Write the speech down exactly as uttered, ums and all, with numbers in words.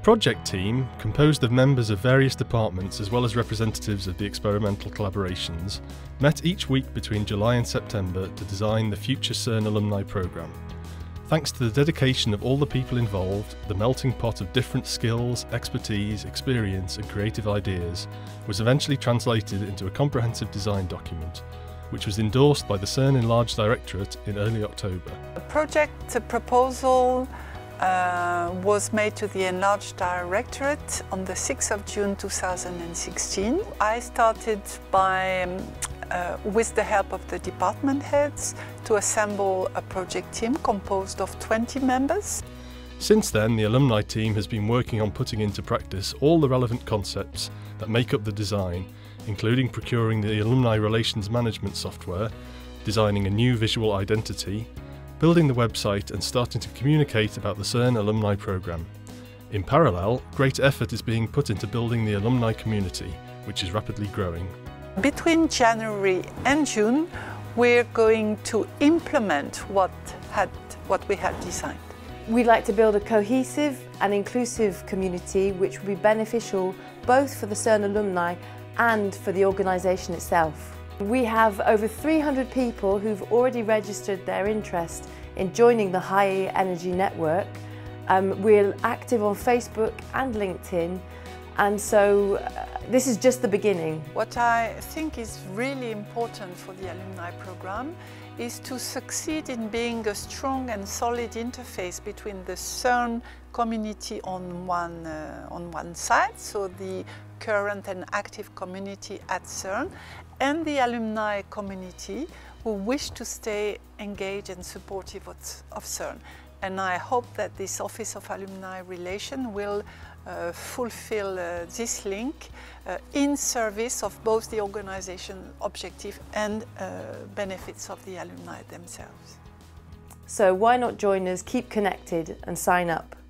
project team, composed of members of various departments as well as representatives of the experimental collaborations, met each week between July and September to design the future CERN alumni programme. Thanks to the dedication of all the people involved, the melting pot of different skills, expertise, experience and creative ideas was eventually translated into a comprehensive design document, which was endorsed by the CERN Enlarged Directorate in early October. The project proposal uh, was made to the Enlarged Directorate on the sixth of June two thousand sixteen. I started by um, Uh, with the help of the department heads, to assemble a project team composed of twenty members. Since then, the alumni team has been working on putting into practice all the relevant concepts that make up the design, including procuring the alumni relations management software, designing a new visual identity, building the website and starting to communicate about the CERN alumni programme. In parallel, great effort is being put into building the alumni community, which is rapidly growing. Between January and June, we're going to implement what, had, what we had designed. We'd like to build a cohesive and inclusive community which will be beneficial both for the CERN alumni and for the organisation itself. We have over three hundred people who've already registered their interest in joining the High Energy Network. Um, we're active on Facebook and LinkedIn, and so uh, this is just the beginning. What I think is really important for the alumni program is to succeed in being a strong and solid interface between the CERN community on one, uh, on one side, so the current and active community at CERN, and the alumni community who wish to stay engaged and supportive of, of CERN. And I hope that this Office of Alumni Relations will uh, fulfill uh, this link uh, in service of both the organization objective and uh, benefits of the alumni themselves. So why not join us, keep connected and sign up?